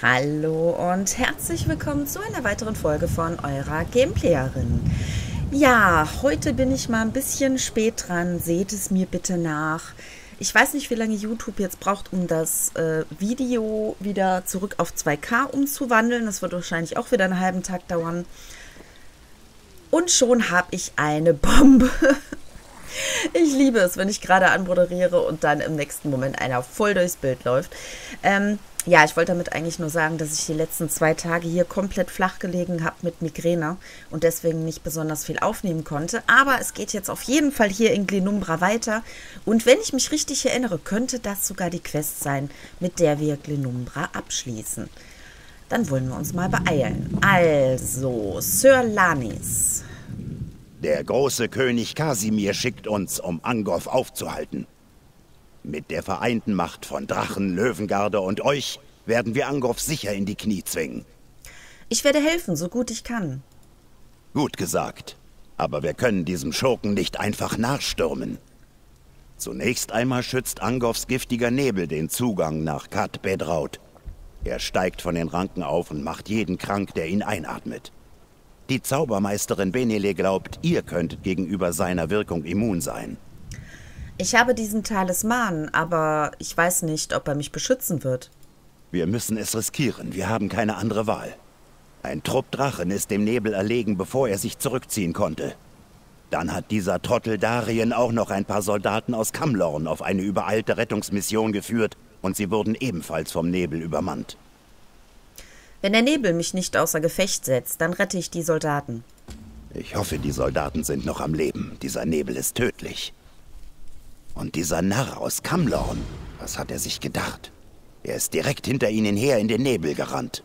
Hallo und herzlich willkommen zu einer weiteren Folge von eurer Gameplayerin. Ja, heute bin ich mal ein bisschen spät dran, seht es mir bitte nach. Ich weiß nicht, wie lange YouTube jetzt braucht, um das Video wieder zurück auf 2K umzuwandeln. Das wird wahrscheinlich auch wieder einen halben Tag dauern. Und schon habe ich eine Bombe. Ich liebe es, wenn ich gerade anmoderiere und dann im nächsten Moment einer voll durchs Bild läuft. Ja, ich wollte damit eigentlich nur sagen, dass ich die letzten 2 Tage hier komplett flach gelegen habe mit Migräne und deswegen nicht besonders viel aufnehmen konnte. Aber es geht jetzt auf jeden Fall hier in Glenumbra weiter. Und wenn ich mich richtig erinnere, könnte das sogar die Quest sein, mit der wir Glenumbra abschließen. Dann wollen wir uns mal beeilen. Also, Sir Lanis. Der große König Kasimir schickt uns, um Angov aufzuhalten. Mit der vereinten Macht von Drachen, Löwengarde und euch werden wir Angov sicher in die Knie zwingen. Ich werde helfen, so gut ich kann. Gut gesagt. Aber wir können diesem Schurken nicht einfach nachstürmen. Zunächst einmal schützt Angovs giftiger Nebel den Zugang nach Kat Bedraut. Er steigt von den Ranken auf und macht jeden krank, der ihn einatmet. Die Zaubermeisterin Benele glaubt, ihr könntet gegenüber seiner Wirkung immun sein. Ich habe diesen Talisman, aber ich weiß nicht, ob er mich beschützen wird. Wir müssen es riskieren, wir haben keine andere Wahl. Ein Trupp Drachen ist dem Nebel erlegen, bevor er sich zurückziehen konnte. Dann hat dieser Trottel Darien auch noch ein paar Soldaten aus Camlorn auf eine übereilte Rettungsmission geführt und sie wurden ebenfalls vom Nebel übermannt. Wenn der Nebel mich nicht außer Gefecht setzt, dann rette ich die Soldaten. Ich hoffe, die Soldaten sind noch am Leben. Dieser Nebel ist tödlich. Und dieser Narr aus Camlorn, was hat er sich gedacht? Er ist direkt hinter ihnen her in den Nebel gerannt.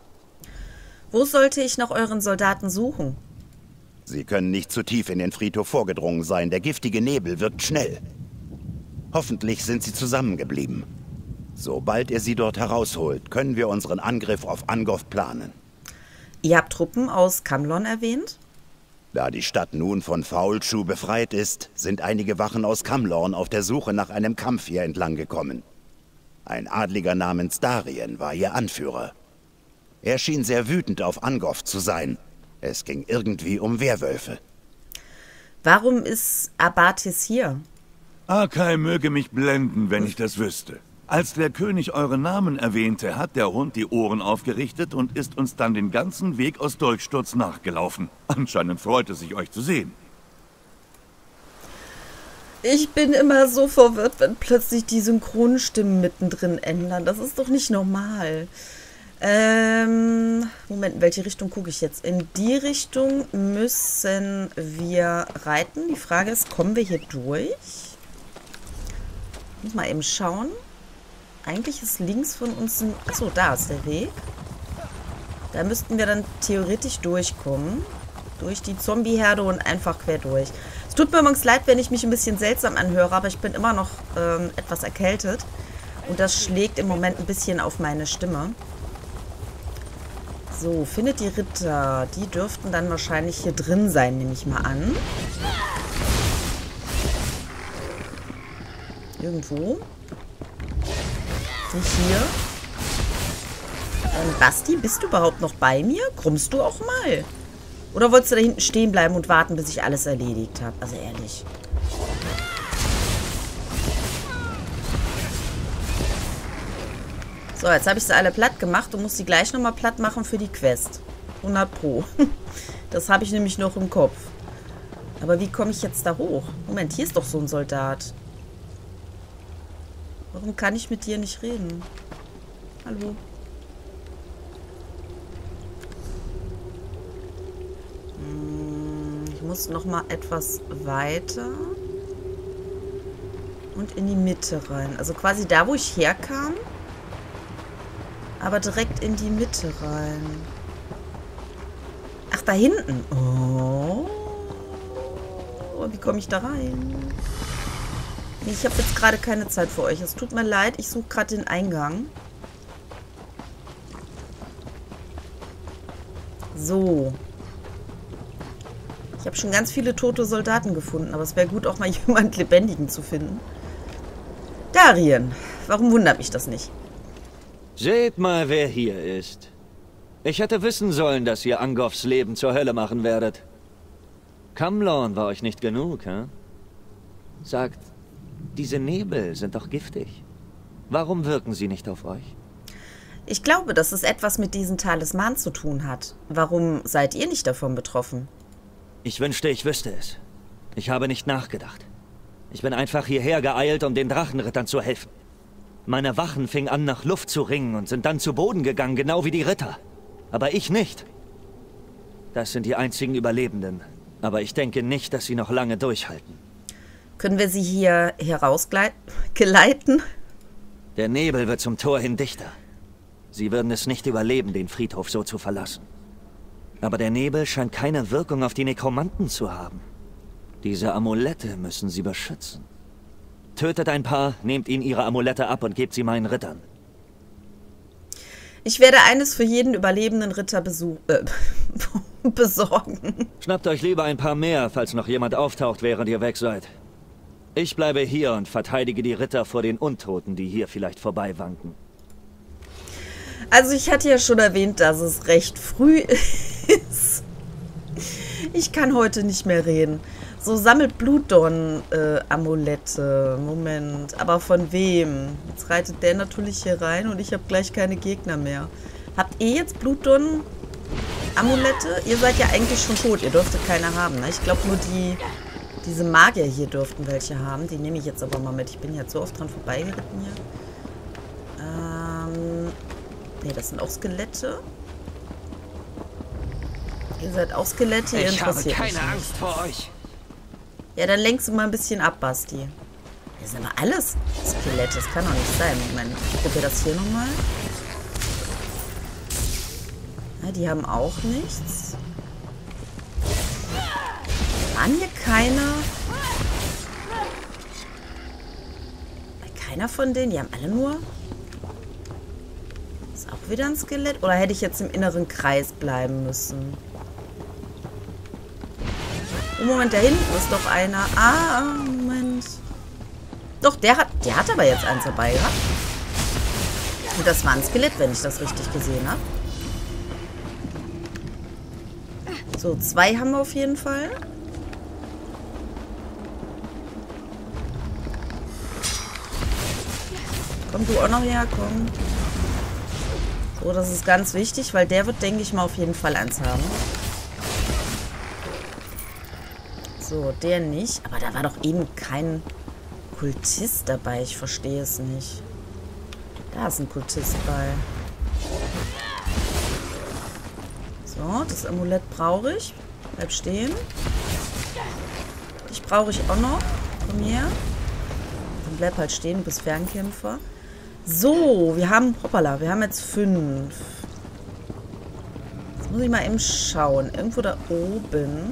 Wo sollte ich nach euren Soldaten suchen? Sie können nicht zu tief in den Friedhof vorgedrungen sein. Der giftige Nebel wirkt schnell. Hoffentlich sind sie zusammengeblieben. Sobald ihr sie dort herausholt, können wir unseren Angriff auf Angov planen. Ihr habt Truppen aus Camlorn erwähnt? Da die Stadt nun von Faulschuh befreit ist, sind einige Wachen aus Camlorn auf der Suche nach einem Kampf hier entlang gekommen. Ein Adliger namens Darien war ihr Anführer. Er schien sehr wütend auf Angov zu sein. Es ging irgendwie um Werwölfe. Warum ist Abatis hier? Arkai möge mich blenden, wenn ich das wüsste. Als der König euren Namen erwähnte, hat der Hund die Ohren aufgerichtet und ist uns dann den ganzen Weg aus Dolchsturz nachgelaufen. Anscheinend freut es sich, euch zu sehen. Ich bin immer so verwirrt, wenn plötzlich die Synchronstimmen mittendrin ändern. Das ist doch nicht normal. Moment, in welche Richtung gucke ich jetzt? In die Richtung müssen wir reiten. Die Frage ist, kommen wir hier durch? Ich muss mal eben schauen. Eigentlich ist links von uns ein... Achso, da ist der Weg. Da müssten wir dann theoretisch durchkommen. Durch die Zombieherde und einfach quer durch. Es tut mir übrigens leid, wenn ich mich ein bisschen seltsam anhöre, aber ich bin immer noch etwas erkältet. Und das schlägt im Moment ein bisschen auf meine Stimme. So, findet die Ritter. Die dürften dann wahrscheinlich hier drin sein, nehme ich mal an. Irgendwo. Nicht hier. Basti, bist du überhaupt noch bei mir? Kommst du auch mal? Oder wolltest du da hinten stehen bleiben und warten, bis ich alles erledigt habe? Also ehrlich. So, jetzt habe ich sie alle platt gemacht und muss sie gleich nochmal platt machen für die Quest. 100 Pro. Das habe ich nämlich noch im Kopf. Aber wie komme ich jetzt da hoch? Moment, hier ist doch so ein Soldat. Warum kann ich mit dir nicht reden? Hallo? Ich muss noch mal etwas weiter. Und in die Mitte rein. Also quasi da, wo ich herkam. Aber direkt in die Mitte rein. Ach, da hinten. Oh. Wie komme ich da rein? Ich habe jetzt gerade keine Zeit für euch. Es tut mir leid, ich suche gerade den Eingang. So. Ich habe schon ganz viele tote Soldaten gefunden, aber es wäre gut, auch mal jemand Lebendigen zu finden. Darien. Warum wundert mich das nicht? Seht mal, wer hier ist. Ich hätte wissen sollen, dass ihr Angofs Leben zur Hölle machen werdet. Kamlorn war euch nicht genug, hä? Sagt, diese Nebel sind doch giftig. Warum wirken sie nicht auf euch? Ich glaube, dass es etwas mit diesem Talisman zu tun hat. Warum seid ihr nicht davon betroffen? Ich wünschte, ich wüsste es. Ich habe nicht nachgedacht. Ich bin einfach hierher geeilt, um den Drachenrittern zu helfen. Meine Wachen fingen an, nach Luft zu ringen und sind dann zu Boden gegangen, genau wie die Ritter. Aber ich nicht. Das sind die einzigen Überlebenden. Aber ich denke nicht, dass sie noch lange durchhalten. Können wir sie hier herausgeleiten? Der Nebel wird zum Tor hin dichter. Sie würden es nicht überleben, den Friedhof so zu verlassen. Aber der Nebel scheint keine Wirkung auf die Nekromanten zu haben. Diese Amulette müssen sie beschützen. Tötet ein paar, nehmt ihnen ihre Amulette ab und gebt sie meinen Rittern. Ich werde eines für jeden überlebenden Ritter besorgen. Schnappt euch lieber ein paar mehr, falls noch jemand auftaucht, während ihr weg seid. Ich bleibe hier und verteidige die Ritter vor den Untoten, die hier vielleicht vorbeiwanken. Also ich hatte ja schon erwähnt, dass es recht früh ist. Ich kann heute nicht mehr reden. So, sammelt Blutdorn-Amulette. Moment, aber von wem? Jetzt reitet der natürlich hier rein und ich habe gleich keine Gegner mehr. Habt ihr jetzt Blutdorn-Amulette? Ihr seid ja eigentlich schon tot, ihr dürftet keine haben, ne? Ich glaube nur diese Magier hier dürften welche haben. Die nehme ich jetzt aber mal mit. Ich bin jetzt so oft dran vorbeigeritten hier. Ne, das sind auch Skelette. Ihr seid auch Skelette, ihr interessiert mich nicht. Ich habe keine Angst vor euch. Ja, dann lenkst du mal ein bisschen ab, Basti. Das sind aber alles Skelette. Das kann doch nicht sein. Moment, ich probiere das hier nochmal. Ja, die haben auch nichts. Waren hier keine... Keiner von denen? Die haben alle nur... Ist auch wieder ein Skelett? Oder hätte ich jetzt im inneren Kreis bleiben müssen? Oh, Moment, da hinten ist doch einer. Ah, Moment. Doch, der hat aber jetzt eins dabei gehabt. Und das war ein Skelett, wenn ich das richtig gesehen habe. So, 2 haben wir auf jeden Fall. Komm du auch noch her, komm. So, das ist ganz wichtig, weil der wird, denke ich mal, auf jeden Fall eins haben. So, der nicht. Aber da war doch eben kein Kultist dabei. Ich verstehe es nicht. Da ist ein Kultist bei. So, das Amulett brauche ich. Bleib stehen. Dich brauche ich auch noch. Komm her. Dann bleib halt stehen, bis Fernkämpfer. So, wir haben, hoppala, wir haben jetzt 5. Jetzt muss ich mal eben schauen. Irgendwo da oben.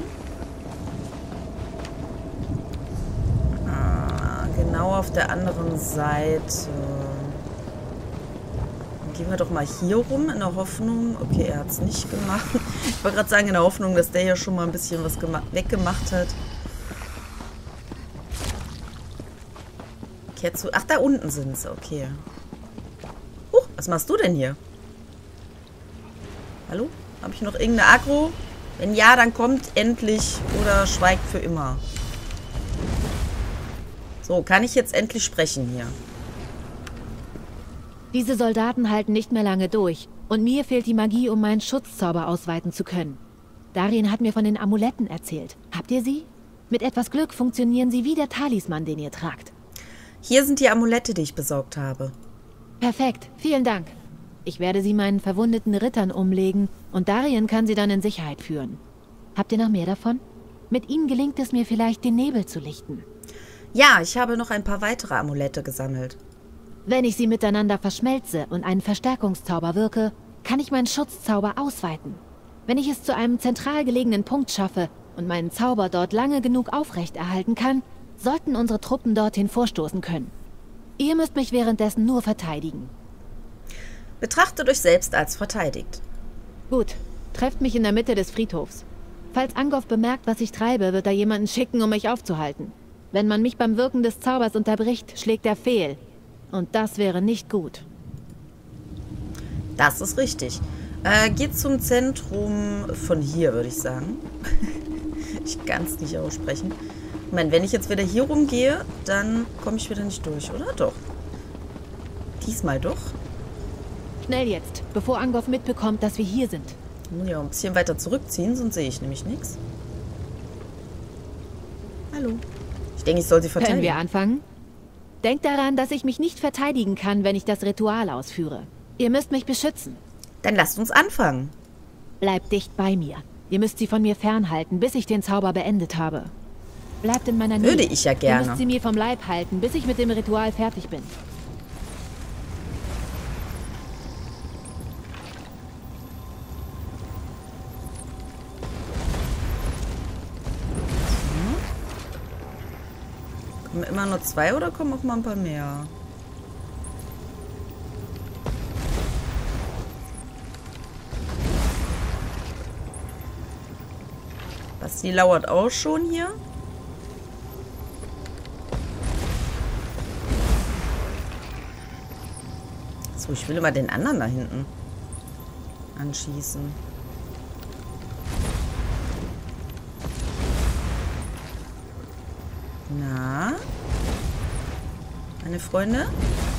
Genau auf der anderen Seite. Dann gehen wir doch mal hier rum in der Hoffnung. Okay, er hat es nicht gemacht. Ich wollte gerade sagen, in der Hoffnung, dass der ja schon mal ein bisschen was weggemacht hat. Ach, da unten sind sie. Okay. Was machst du denn hier? Hallo? Habe ich noch irgendeine Aggro? Wenn ja, dann kommt endlich oder schweigt für immer. So, kann ich jetzt endlich sprechen hier? Diese Soldaten halten nicht mehr lange durch. Und mir fehlt die Magie, um meinen Schutzzauber ausweiten zu können. Darien hat mir von den Amuletten erzählt. Habt ihr sie? Mit etwas Glück funktionieren sie wie der Talisman, den ihr tragt. Hier sind die Amulette, die ich besorgt habe. Perfekt, vielen Dank. Ich werde sie meinen verwundeten Rittern umlegen und Darien kann sie dann in Sicherheit führen. Habt ihr noch mehr davon? Mit ihnen gelingt es mir vielleicht, den Nebel zu lichten. Ja, ich habe noch ein paar weitere Amulette gesammelt. Wenn ich sie miteinander verschmelze und einen Verstärkungszauber wirke, kann ich meinen Schutzzauber ausweiten. Wenn ich es zu einem zentral gelegenen Punkt schaffe und meinen Zauber dort lange genug aufrechterhalten kann, sollten unsere Truppen dorthin vorstoßen können. Ihr müsst mich währenddessen nur verteidigen. Betrachtet euch selbst als verteidigt. Gut, trefft mich in der Mitte des Friedhofs. Falls Angof bemerkt, was ich treibe, wird er jemanden schicken, um mich aufzuhalten. Wenn man mich beim Wirken des Zaubers unterbricht, schlägt er fehl. Und das wäre nicht gut. Das ist richtig. Geht zum Zentrum von hier, würde ich sagen. Ich kann es nicht aussprechen. Ich meine, wenn ich jetzt wieder hier rumgehe, dann komme ich wieder nicht durch, oder? Doch. Diesmal doch. Schnell jetzt, bevor Angov mitbekommt, dass wir hier sind. Ja, ein bisschen weiter zurückziehen, sonst sehe ich nämlich nichts. Hallo. Ich denke, ich soll sie verteidigen. Können wir anfangen? Denkt daran, dass ich mich nicht verteidigen kann, wenn ich das Ritual ausführe. Ihr müsst mich beschützen. Dann lasst uns anfangen. Bleibt dicht bei mir. Ihr müsst sie von mir fernhalten, bis ich den Zauber beendet habe. Bleibt in meiner Nähe. Würde ich ja gerne. Ihr müsst sie mir vom Leib halten, bis ich mit dem Ritual fertig bin. Kommen immer nur 2 oder kommen auch mal ein paar mehr? Die lauert auch schon hier. So, ich will immer den anderen da hinten anschießen. Na? Meine Freunde?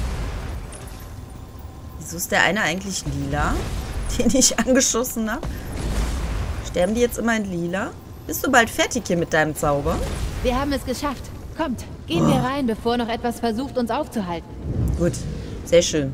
Wieso ist der eine eigentlich lila, den ich angeschossen habe? Sterben die jetzt immer in lila? Bist du bald fertig hier mit deinem Zauber? Wir haben es geschafft. Kommt, gehen wir rein, bevor noch etwas versucht, uns aufzuhalten. Gut, sehr schön.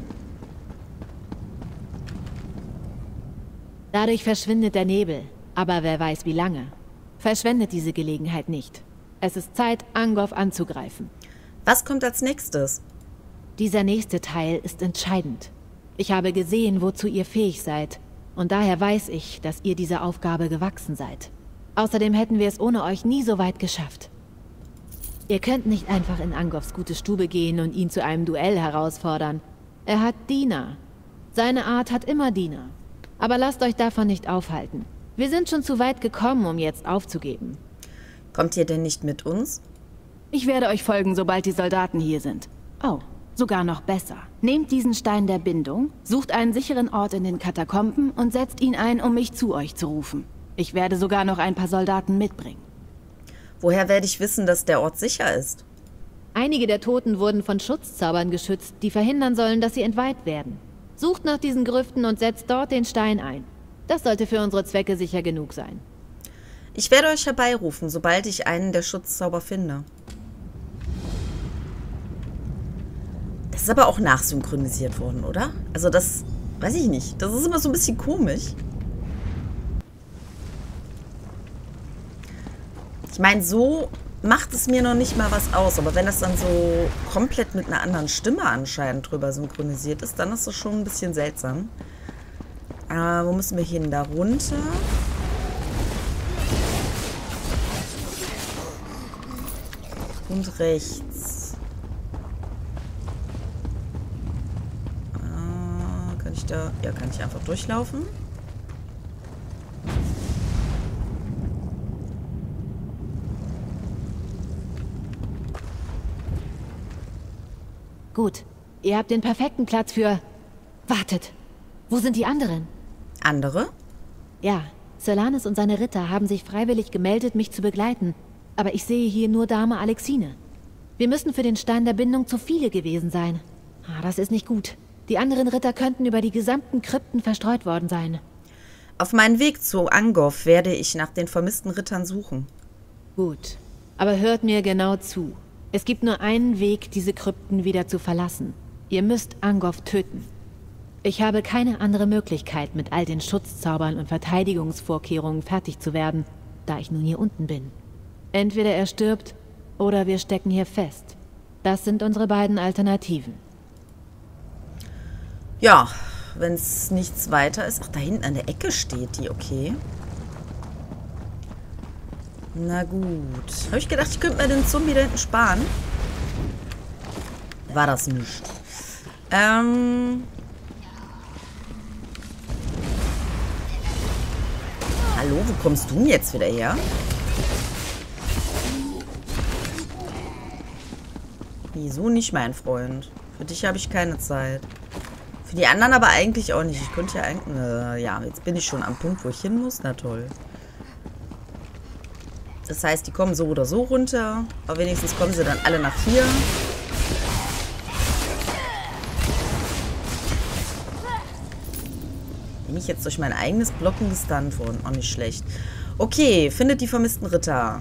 Dadurch verschwindet der Nebel. Aber wer weiß, wie lange. Verschwendet diese Gelegenheit nicht. Es ist Zeit, Angov anzugreifen. Was kommt als nächstes? Dieser nächste Teil ist entscheidend. Ich habe gesehen, wozu ihr fähig seid. Und daher weiß ich, dass ihr dieser Aufgabe gewachsen seid. Außerdem hätten wir es ohne euch nie so weit geschafft. Ihr könnt nicht einfach in Angovs gute Stube gehen und ihn zu einem Duell herausfordern. Er hat Diener. Seine Art hat immer Diener. Aber lasst euch davon nicht aufhalten. Wir sind schon zu weit gekommen, um jetzt aufzugeben. Kommt ihr denn nicht mit uns? Ich werde euch folgen, sobald die Soldaten hier sind. Oh, sogar noch besser. Nehmt diesen Stein der Bindung, sucht einen sicheren Ort in den Katakomben und setzt ihn ein, um mich zu euch zu rufen. Ich werde sogar noch ein paar Soldaten mitbringen. Woher werde ich wissen, dass der Ort sicher ist? Einige der Toten wurden von Schutzzaubern geschützt, die verhindern sollen, dass sie entweiht werden. Sucht nach diesen Grüften und setzt dort den Stein ein. Das sollte für unsere Zwecke sicher genug sein. Ich werde euch herbeirufen, sobald ich einen der Schutzzauber finde. Das ist aber auch nachsynchronisiert worden, oder? Also das, weiß ich nicht. Das ist immer so ein bisschen komisch. Ich meine, so macht es mir noch nicht mal was aus. Aber wenn das dann so komplett mit einer anderen Stimme anscheinend drüber synchronisiert ist, dann ist das schon ein bisschen seltsam. Wo müssen wir hin? Da runter. Und rechts. Kann ich da... Ja, kann ich einfach durchlaufen? Gut, ihr habt den perfekten Platz für... Wartet, wo sind die anderen? Andere? Ja, Solanas und seine Ritter haben sich freiwillig gemeldet, mich zu begleiten. Aber ich sehe hier nur Dame Alexine. Wir müssen für den Stein der Bindung zu viele gewesen sein. Das ist nicht gut. Die anderen Ritter könnten über die gesamten Krypten verstreut worden sein. Auf meinem Weg zu Angov werde ich nach den vermissten Rittern suchen. Gut, aber hört mir genau zu. Es gibt nur einen Weg, diese Krypten wieder zu verlassen. Ihr müsst Angov töten. Ich habe keine andere Möglichkeit, mit all den Schutzzaubern und Verteidigungsvorkehrungen fertig zu werden, da ich nun hier unten bin. Entweder er stirbt, oder wir stecken hier fest. Das sind unsere beiden Alternativen. Ja, wenn es nichts weiter ist. Ach, da hinten an der Ecke steht die, okay. Na gut. Habe ich gedacht, ich könnte mir den Zombie da hinten sparen. War das nicht. Hallo, wo kommst du denn jetzt wieder her? Wieso nicht, mein Freund? Für dich habe ich keine Zeit. Für die anderen aber eigentlich auch nicht. Ich könnte ja eigentlich... ja, jetzt bin ich schon am Punkt, wo ich hin muss. Na toll. Das heißt, die kommen so oder so runter. Aber wenigstens kommen sie dann alle nach hier. Bin ich jetzt durch mein eigenes Blocken gestunt worden. Auch nicht schlecht. Okay, findet die vermissten Ritter.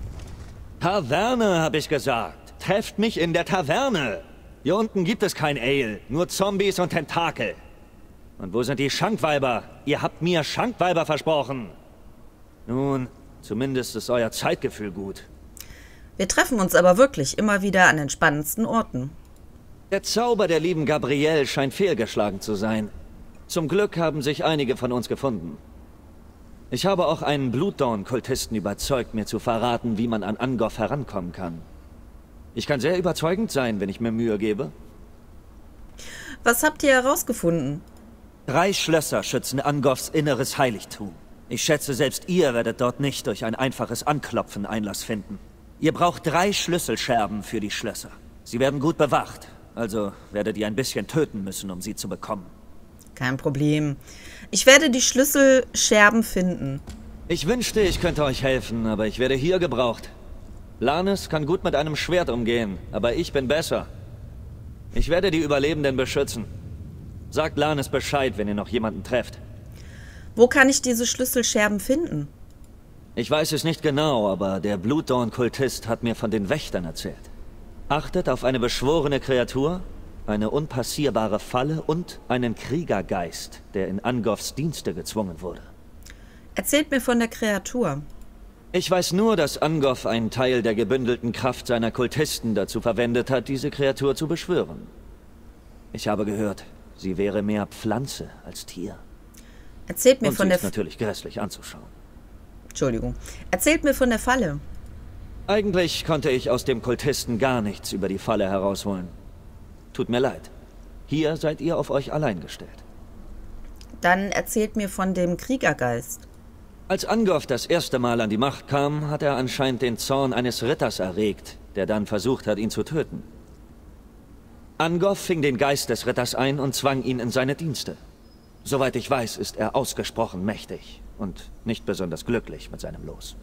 Taverne, habe ich gesagt. Trefft mich in der Taverne. Hier unten gibt es kein Ale, nur Zombies und Tentakel. Und wo sind die Schankweiber? Ihr habt mir Schankweiber versprochen. Nun, zumindest ist euer Zeitgefühl gut. Wir treffen uns aber wirklich immer wieder an den spannendsten Orten. Der Zauber der lieben Gabrielle scheint fehlgeschlagen zu sein. Zum Glück haben sich einige von uns gefunden. Ich habe auch einen Blutdawn-Kultisten überzeugt, mir zu verraten, wie man an Angoff herankommen kann. Ich kann sehr überzeugend sein, wenn ich mir Mühe gebe. Was habt ihr herausgefunden? 3 Schlösser schützen Angoffs inneres Heiligtum. Ich schätze, selbst ihr werdet dort nicht durch ein einfaches Anklopfen Einlass finden. Ihr braucht 3 Schlüsselscherben für die Schlösser. Sie werden gut bewacht, also werdet ihr ein bisschen töten müssen, um sie zu bekommen. Kein Problem. Ich werde die Schlüsselscherben finden. Ich wünschte, ich könnte euch helfen, aber ich werde hier gebraucht. Lannis kann gut mit einem Schwert umgehen, aber ich bin besser. Ich werde die Überlebenden beschützen. Sagt Lannis Bescheid, wenn ihr noch jemanden trefft. Wo kann ich diese Schlüsselscherben finden? Ich weiß es nicht genau, aber der Blutdawn-Kultist hat mir von den Wächtern erzählt. Achtet auf eine beschworene Kreatur, eine unpassierbare Falle und einen Kriegergeist, der in Angoffs Dienste gezwungen wurde. Erzählt mir von der Kreatur. Ich weiß nur, dass Angoff einen Teil der gebündelten Kraft seiner Kultisten dazu verwendet hat, diese Kreatur zu beschwören. Ich habe gehört, sie wäre mehr Pflanze als Tier. Erzählt mir Und von sie der... ist natürlich grässlich anzuschauen. Entschuldigung. Erzählt mir von der Falle. Eigentlich konnte ich aus dem Kultisten gar nichts über die Falle herausholen. Tut mir leid. Hier seid ihr auf euch allein gestellt. Dann erzählt mir von dem Kriegergeist. Als Angoff das erste Mal an die Macht kam, hat er anscheinend den Zorn eines Ritters erregt, der dann versucht hat, ihn zu töten. Angoff fing den Geist des Ritters ein und zwang ihn in seine Dienste. Soweit ich weiß, ist er ausgesprochen mächtig und nicht besonders glücklich mit seinem Los.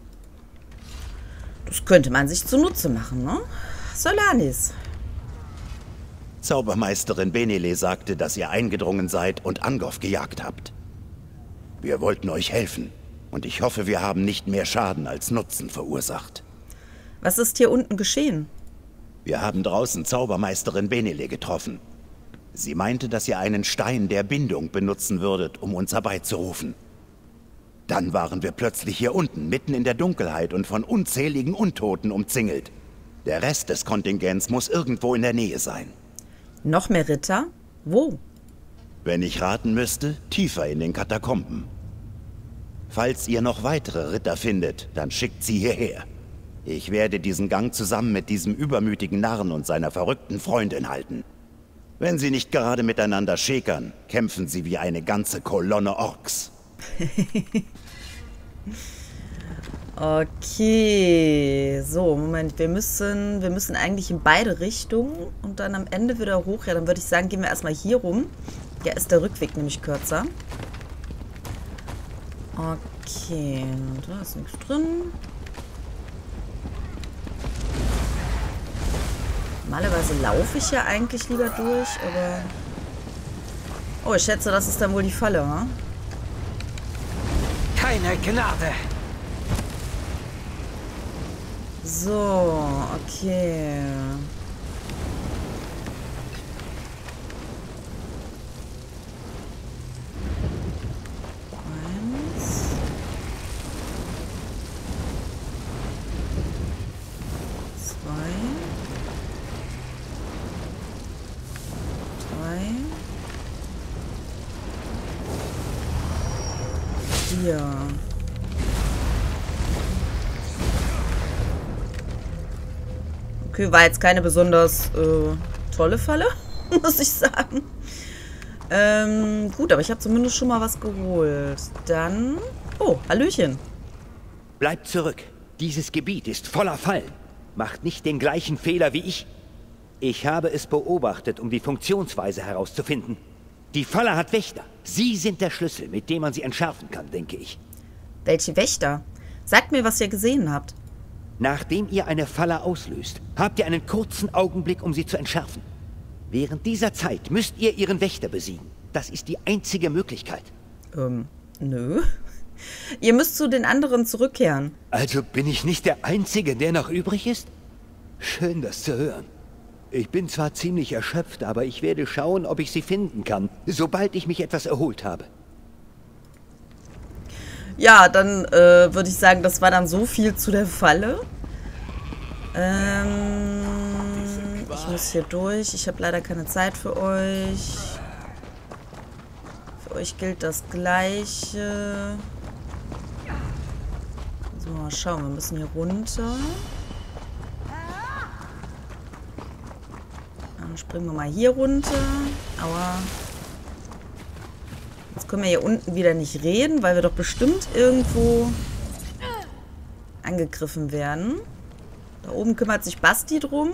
Das könnte man sich zunutze machen, ne? Solanis. Zaubermeisterin Benele sagte, dass ihr eingedrungen seid und Angoff gejagt habt. Wir wollten euch helfen und ich hoffe, wir haben nicht mehr Schaden als Nutzen verursacht. Was ist hier unten geschehen? Wir haben draußen Zaubermeisterin Benele getroffen. Sie meinte, dass ihr einen Stein der Bindung benutzen würdet, um uns herbeizurufen. Dann waren wir plötzlich hier unten, mitten in der Dunkelheit und von unzähligen Untoten umzingelt. Der Rest des Kontingents muss irgendwo in der Nähe sein. Noch mehr Ritter? Wo? Wenn ich raten müsste, tiefer in den Katakomben. Falls ihr noch weitere Ritter findet, dann schickt sie hierher. Ich werde diesen Gang zusammen mit diesem übermütigen Narren und seiner verrückten Freundin halten. Wenn sie nicht gerade miteinander schäkern, kämpfen sie wie eine ganze Kolonne Orks. Okay. So, Moment. Wir müssen eigentlich in beide Richtungen und dann am Ende wieder hoch. Ja, dann würde ich sagen, gehen wir erstmal hier rum. Ja, ist der Rückweg nämlich kürzer. Okay. Da ist nichts drin. Normalerweise laufe ich ja eigentlich lieber durch, aber... Oh, ich schätze, das ist dann wohl die Falle, hm? Keine Gnade! So, okay. Eins. Zwei. Drei. Vier. Okay, war jetzt keine besonders tolle Falle, muss ich sagen. Gut, aber ich habe zumindest schon mal was geholt. Dann... Oh, Hallöchen. Bleibt zurück. Dieses Gebiet ist voller Fallen. Macht nicht den gleichen Fehler wie ich. Ich habe es beobachtet, um die Funktionsweise herauszufinden. Die Falle hat Wächter. Sie sind der Schlüssel, mit dem man sie entschärfen kann, denke ich. Welche Wächter? Sagt mir, was ihr gesehen habt. Nachdem ihr eine Falle auslöst, habt ihr einen kurzen Augenblick, um sie zu entschärfen. Während dieser Zeit müsst ihr ihren Wächter besiegen. Das ist die einzige Möglichkeit. Nö. Ihr müsst zu den anderen zurückkehren. Also bin ich nicht der Einzige, der noch übrig ist? Schön, das zu hören. Ich bin zwar ziemlich erschöpft, aber ich werde schauen, ob ich sie finden kann, sobald ich mich etwas erholt habe. Ja, dann würde ich sagen, das war dann so viel zu der Falle. Ich muss hier durch. Ich habe leider keine Zeit für euch. Für euch gilt das Gleiche. So, mal schauen. Wir müssen hier runter. Dann springen wir mal hier runter. Aua. Jetzt können wir hier unten wieder nicht reden, weil wir doch bestimmt irgendwo angegriffen werden. Da oben kümmert sich Basti drum.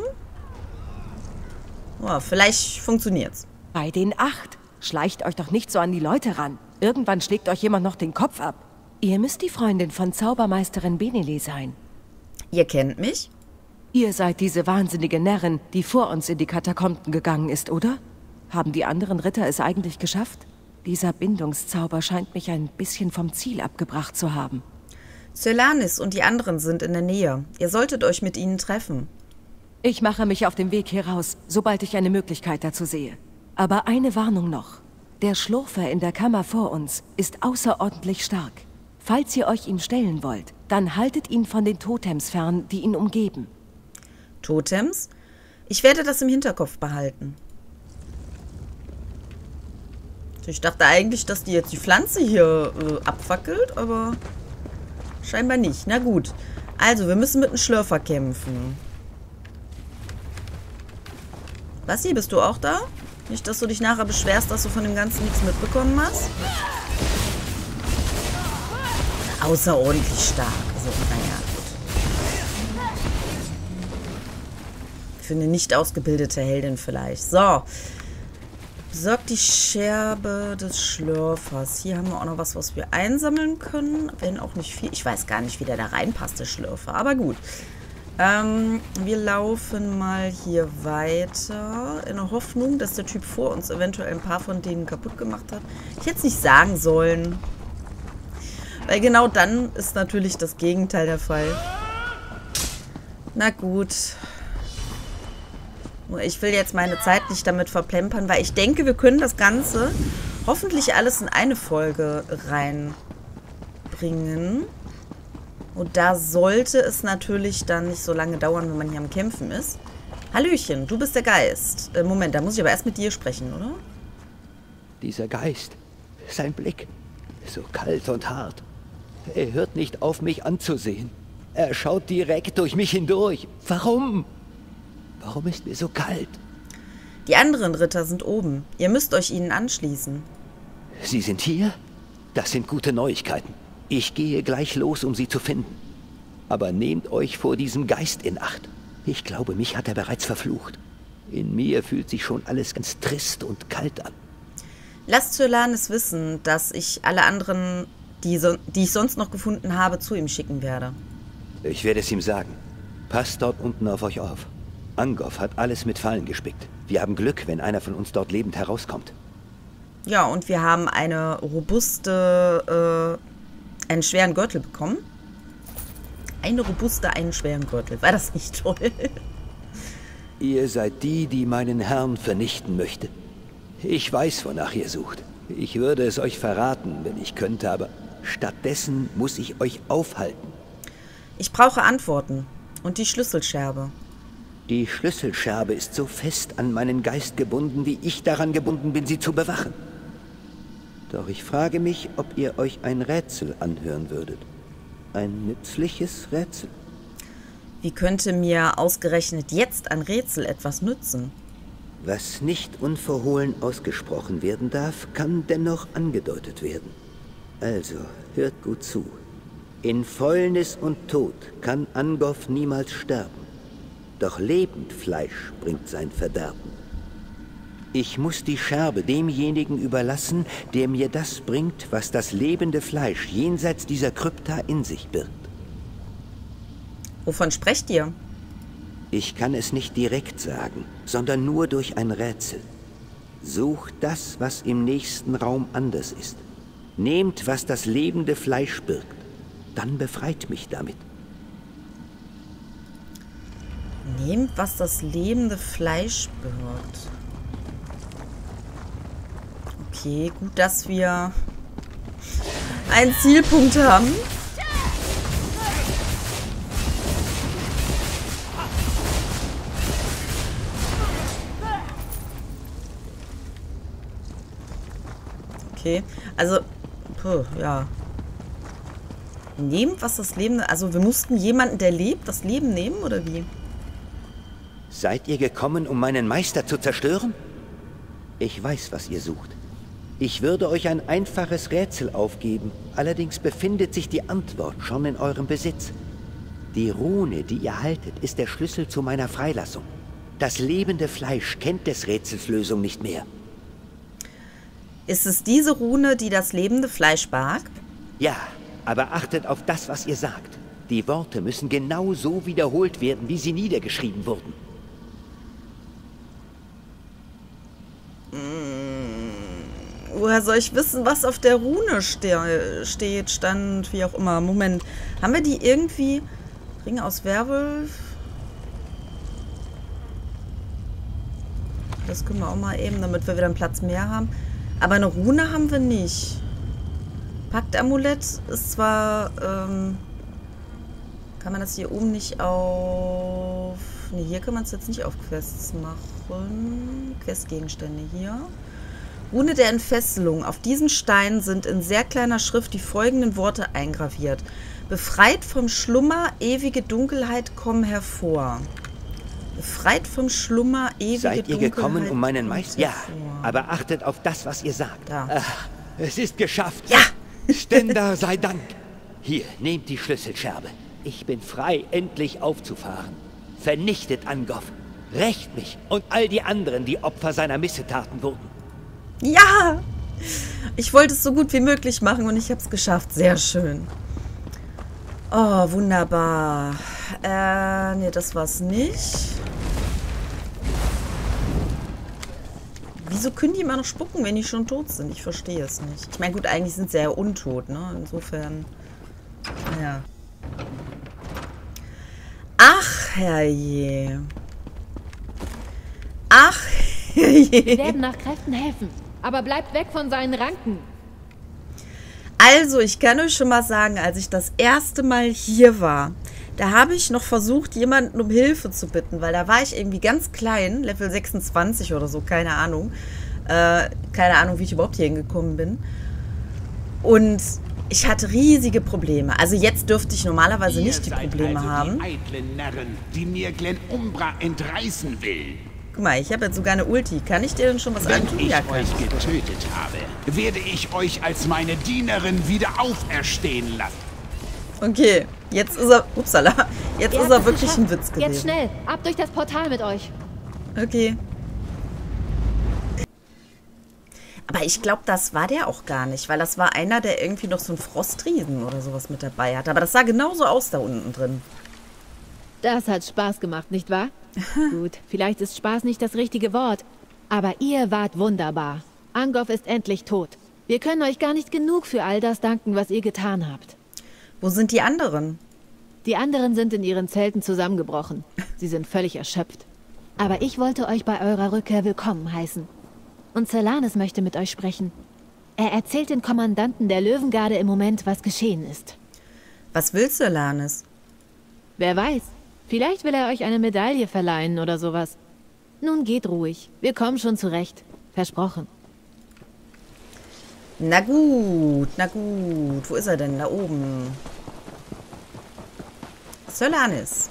Oh, vielleicht funktioniert's. Bei den 8. Schleicht euch doch nicht so an die Leute ran. Irgendwann schlägt euch jemand noch den Kopf ab. Ihr müsst die Freundin von Zaubermeisterin Benele sein. Ihr kennt mich? Ihr seid diese wahnsinnige Närrin, die vor uns in die Katakomben gegangen ist, oder? Haben die anderen Ritter es eigentlich geschafft? Dieser Bindungszauber scheint mich ein bisschen vom Ziel abgebracht zu haben. Solanis und die anderen sind in der Nähe. Ihr solltet euch mit ihnen treffen. Ich mache mich auf den Weg hier raus, sobald ich eine Möglichkeit dazu sehe. Aber eine Warnung noch. Der Schlurfer in der Kammer vor uns ist außerordentlich stark. Falls ihr euch ihm stellen wollt, dann haltet ihn von den Totems fern, die ihn umgeben. Totems? Ich werde das im Hinterkopf behalten. Ich dachte eigentlich, dass die jetzt die Pflanze hier abfackelt, aber scheinbar nicht. Na gut. Also, wir müssen mit einem Schlürfer kämpfen. Basti, bist du auch da? Nicht, dass du dich nachher beschwerst, dass du von dem Ganzen nichts mitbekommen hast? Außerordentlich stark. Also, naja, gut. Für eine nicht ausgebildete Heldin vielleicht. So. Besorgt die Scherbe des Schlürfers. Hier haben wir auch noch was wir einsammeln können. Wenn auch nicht viel. Ich weiß gar nicht, wie der da reinpasst, der Schlürfer. Aber gut. Wir laufen mal hier weiter. In der Hoffnung, dass der Typ vor uns eventuell ein paar von denen kaputt gemacht hat. Ich hätte es nicht sagen sollen. Weil genau dann ist natürlich das Gegenteil der Fall. Na gut. Ich will jetzt meine Zeit nicht damit verplempern, weil ich denke, wir können das Ganze hoffentlich alles in eine Folge reinbringen. Und da sollte es natürlich dann nicht so lange dauern, wenn man hier am Kämpfen ist. Hallöchen, du bist der Geist. Moment, da muss ich aber erst mit dir sprechen, oder? Dieser Geist, sein Blick, so kalt und hart. Er hört nicht auf, mich anzusehen. Er schaut direkt durch mich hindurch. Warum? Warum ist mir so kalt? Die anderen Ritter sind oben. Ihr müsst euch ihnen anschließen. Sie sind hier? Das sind gute Neuigkeiten. Ich gehe gleich los, um sie zu finden. Aber nehmt euch vor diesem Geist in Acht. Ich glaube, mich hat er bereits verflucht. In mir fühlt sich schon alles ganz trist und kalt an. Lasst Solanis wissen, dass ich alle anderen, die ich sonst noch gefunden habe, zu ihm schicken werde. Ich werde es ihm sagen. Passt dort unten auf euch auf. Angov hat alles mit Fallen gespickt. Wir haben Glück, wenn einer von uns dort lebend herauskommt. Ja, und wir haben einen schweren Gürtel bekommen. Einen schweren Gürtel. War das nicht toll? Ihr seid die meinen Herrn vernichten möchte. Ich weiß, wonach ihr sucht. Ich würde es euch verraten, wenn ich könnte, aber stattdessen muss ich euch aufhalten. Ich brauche Antworten. Und die Schlüsselscherbe. Die Schlüsselscherbe ist so fest an meinen Geist gebunden, wie ich daran gebunden bin, sie zu bewachen. Doch ich frage mich, ob ihr euch ein Rätsel anhören würdet. Ein nützliches Rätsel. Wie könnte mir ausgerechnet jetzt ein Rätsel etwas nützen? Was nicht unverhohlen ausgesprochen werden darf, kann dennoch angedeutet werden. Also, hört gut zu. In Fäulnis und Tod kann Angov niemals sterben. Doch lebend Fleisch bringt sein Verderben. Ich muss die Scherbe demjenigen überlassen, der mir das bringt, was das lebende Fleisch jenseits dieser Krypta in sich birgt. Wovon sprecht ihr? Ich kann es nicht direkt sagen, sondern nur durch ein Rätsel. Sucht das, was im nächsten Raum anders ist. Nehmt, was das lebende Fleisch birgt. Dann befreit mich damit. Nehmt, was das lebende Fleisch birgt. Okay, gut, dass wir einen Zielpunkt haben. Okay, also, ja. Nehmt, was das Leben... Also, wir mussten jemanden, der lebt, das Leben nehmen, oder wie? Seid ihr gekommen, um meinen Meister zu zerstören? Ich weiß, was ihr sucht. Ich würde euch ein einfaches Rätsel aufgeben, allerdings befindet sich die Antwort schon in eurem Besitz. Die Rune, die ihr haltet, ist der Schlüssel zu meiner Freilassung. Das lebende Fleisch kennt des Rätsels Lösung nicht mehr. Ist es diese Rune, die das lebende Fleisch barg? Ja, aber achtet auf das, was ihr sagt. Die Worte müssen genau so wiederholt werden, wie sie niedergeschrieben wurden. Woher soll ich wissen, was auf der Rune steht, stand, wie auch immer. Moment, haben wir die irgendwie? Ring aus Werwolf? Das können wir auch mal eben, damit wir wieder einen Platz mehr haben. Aber eine Rune haben wir nicht. Paktamulett ist zwar, kann man das hier oben nicht auf... Ne, hier kann man es jetzt nicht auf Quests machen. Questgegenstände hier. Rune der Entfesselung. Auf diesen Stein sind in sehr kleiner Schrift die folgenden Worte eingraviert. Befreit vom Schlummer, ewige Dunkelheit, komm hervor. Befreit vom Schlummer, ewige Dunkelheit. Seid ihr gekommen, um meinen Meister? Ja, aber achtet auf das, was ihr sagt. Ja. Ach, es ist geschafft. Ja! Ständer sei Dank. Hier, nehmt die Schlüsselscherbe. Ich bin frei, endlich aufzufahren. Vernichtet Angov. Rächt mich und all die anderen, die Opfer seiner Missetaten wurden. Ja! Ich wollte es so gut wie möglich machen und ich habe es geschafft. Sehr schön. Oh, wunderbar. Nee, das war's nicht. Wieso können die immer noch spucken, wenn die schon tot sind? Ich verstehe es nicht. Ich meine, gut, eigentlich sind sie ja untot, ne? Insofern, naja. Ach, herrje. Ach, herrje. Wir werden nach Kräften helfen, aber bleibt weg von seinen Ranken. Also, ich kann euch schon mal sagen, als ich das erste Mal hier war, da habe ich noch versucht, jemanden um Hilfe zu bitten, weil da war ich irgendwie ganz klein, Level 26 oder so, keine Ahnung. Keine Ahnung, wie ich überhaupt hier hingekommen bin. Und ich hatte riesige Probleme. Also jetzt dürfte ich normalerweise nicht die Probleme haben. Die eitlen Narren, die mir Glen Umbra entreißen will. Guck mal, ich habe jetzt sogar eine Ulti. Kann ich dir denn schon was antun? Wenn ich Ja, euch getötet habe, werde ich euch als meine Dienerin wieder auferstehen lassen. Okay, jetzt ist er... Upsala. Jetzt ist er wirklich ein Witz gewesen. Jetzt schnell, ab durch das Portal mit euch. Okay. Aber ich glaube, das war der auch gar nicht, weil das war einer, der irgendwie noch so einen Frostriesen oder sowas mit dabei hat. Aber das sah genauso aus da unten drin. Das hat Spaß gemacht, nicht wahr? Gut, vielleicht ist Spaß nicht das richtige Wort, aber ihr wart wunderbar. Angov ist endlich tot. Wir können euch gar nicht genug für all das danken, was ihr getan habt. Wo sind die anderen? Die anderen sind in ihren Zelten zusammengebrochen. Sie sind völlig erschöpft. Aber ich wollte euch bei eurer Rückkehr willkommen heißen. Und Solanas möchte mit euch sprechen. Er erzählt den Kommandanten der Löwengarde im Moment, was geschehen ist. Was will Solanas? Wer weiß, vielleicht will er euch eine Medaille verleihen oder sowas. Nun geht ruhig, wir kommen schon zurecht. Versprochen. Na gut, na gut. Wo ist er denn? Da oben. Solanas.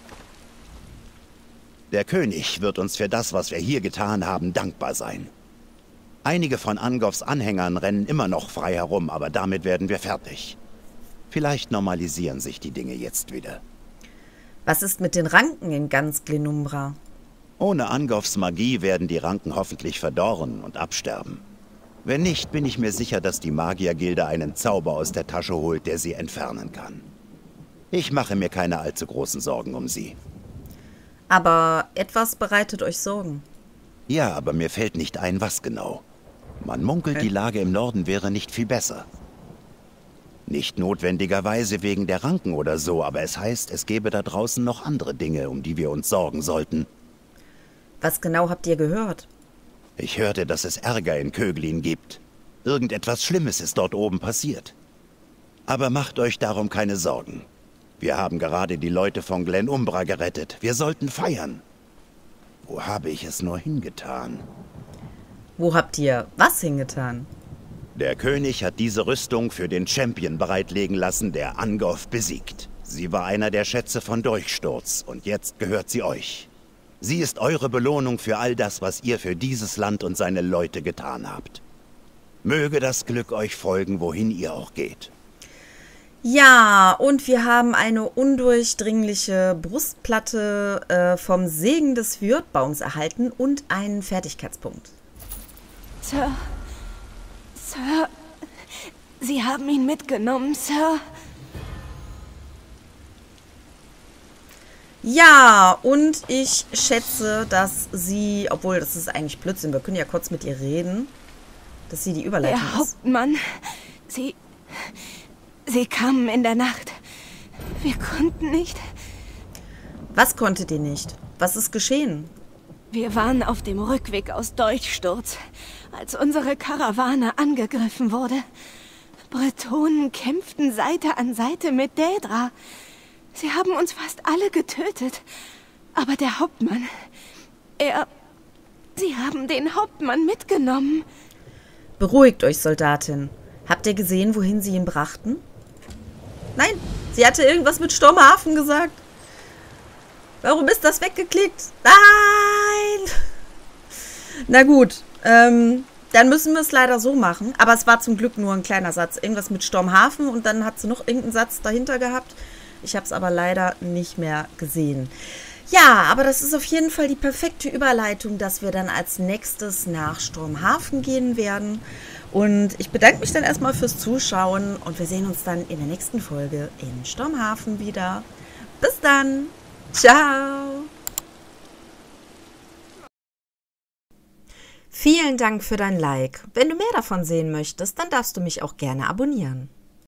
Der König wird uns für das, was wir hier getan haben, dankbar sein. Einige von Angovs Anhängern rennen immer noch frei herum, aber damit werden wir fertig. Vielleicht normalisieren sich die Dinge jetzt wieder. Was ist mit den Ranken in ganz Glen Umbra? Ohne Angofs Magie werden die Ranken hoffentlich verdorren und absterben. Wenn nicht, bin ich mir sicher, dass die Magiergilde einen Zauber aus der Tasche holt, der sie entfernen kann. Ich mache mir keine allzu großen Sorgen um sie. Aber etwas bereitet euch Sorgen. Ja, aber mir fällt nicht ein, was genau. Man munkelt, die Lage im Norden wäre nicht viel besser. Nicht notwendigerweise wegen der Ranken oder so, aber es heißt, es gäbe da draußen noch andere Dinge, um die wir uns sorgen sollten. Was genau habt ihr gehört? Ich hörte, dass es Ärger in Köglin gibt. Irgendetwas Schlimmes ist dort oben passiert. Aber macht euch darum keine Sorgen. Wir haben gerade die Leute von Glen Umbra gerettet. Wir sollten feiern. Wo habe ich es nur hingetan? Wo habt ihr was hingetan? Der König hat diese Rüstung für den Champion bereitlegen lassen, der Angof besiegt. Sie war einer der Schätze von Durchsturz und jetzt gehört sie euch. Sie ist eure Belohnung für all das, was ihr für dieses Land und seine Leute getan habt. Möge das Glück euch folgen, wohin ihr auch geht. Ja, und wir haben eine undurchdringliche Brustplatte vom Segen des Fjordbaums erhalten und einen Fertigkeitspunkt. Sir, Sie haben ihn mitgenommen, Sir. Ja, und ich schätze, dass sie, obwohl das ist eigentlich Blödsinn, wir können ja kurz mit ihr reden, dass sie die Überleitung Der ist. Hauptmann, Sie kamen in der Nacht. Wir konnten nicht. Was konntet ihr nicht? Was ist geschehen? Wir waren auf dem Rückweg aus Durchsturz, als unsere Karawane angegriffen wurde. Bretonen kämpften Seite an Seite mit Daedra. Sie haben uns fast alle getötet. Aber der Hauptmann, Sie haben den Hauptmann mitgenommen. Beruhigt euch, Soldatin. Habt ihr gesehen, wohin sie ihn brachten? Nein, sie hatte irgendwas mit Sturmhafen gesagt. Warum ist das weggeklickt? Nein! Na gut, dann müssen wir es leider so machen. Aber es war zum Glück nur ein kleiner Satz. Irgendwas mit Sturmhafen und dann hat sie noch irgendeinen Satz dahinter gehabt. Ich habe es aber leider nicht mehr gesehen. Ja, aber das ist auf jeden Fall die perfekte Überleitung, dass wir dann als nächstes nach Sturmhafen gehen werden. Und ich bedanke mich dann erstmal fürs Zuschauen und wir sehen uns dann in der nächsten Folge in Sturmhafen wieder. Bis dann. Ciao. Vielen Dank für dein Like. Wenn du mehr davon sehen möchtest, dann darfst du mich auch gerne abonnieren.